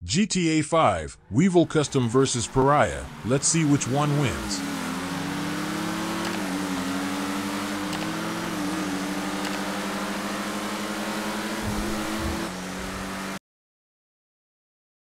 GTA 5, Weevil Custom vs Pariah. Let's see which one wins.